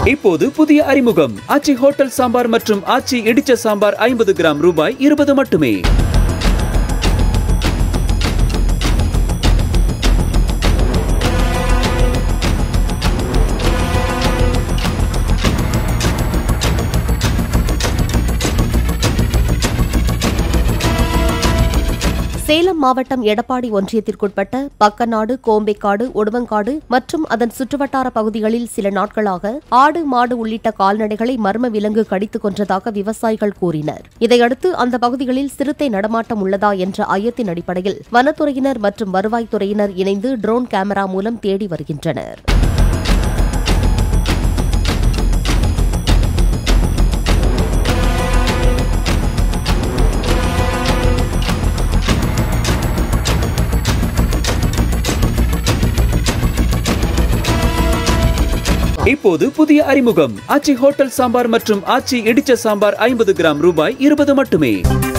இப்போது புதிய அறிமுகம் ஆச்சி ஹோட்டல் சாம்பார் மற்றும் ஆச்சி இடிச்ச சாம்பார் 50 கிராம் ரூபாய் 20 மட்டுமே. சேலம் மாவட்டம் எடப்பாடி ஒன்றியத்திற்குட்பட்ட பக்கநாடு, கோம்பைக்காடு, ஒடுவங்காடு மற்றும் அதன் சுற்றுவட்டார பகுதிகளில் சில நாட்களாக ஆடு, மாடு உள்ளிட்ட கால்நடைகளை மர்ம விலங்கு கடித்துக் கொன்றதாக விவசாயிகள் கூறினர். இதையடுத்து அந்த பகுதிகளில் சிறுத்தை நடமாட்டம் உள்ளதா என்ற ஐயத்தின் அடிப்படையில் வனத்துறையினர் மற்றும் வருவாய்த்துறையினர் இணைந்து ட்ரோன் கேமரா மூலம் தேடி வருகின்றனர். இப்போது புதிய அறிமுகம் ஆச்சி ஹோட்டல் சாம்பார் மற்றும் ஆச்சி இடிச்ச சாம்பார் 50 கிராம் ரூபாய் 20 மட்டுமே.